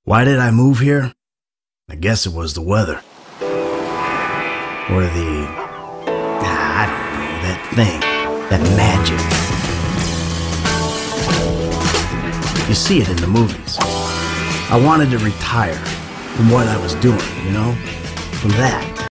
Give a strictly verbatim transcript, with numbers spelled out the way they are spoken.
Why did I move here? I guess it was the weather. Or the... I don't know, that thing. That magic. You see it in the movies. I wanted to retire from what I was doing, you know? From that.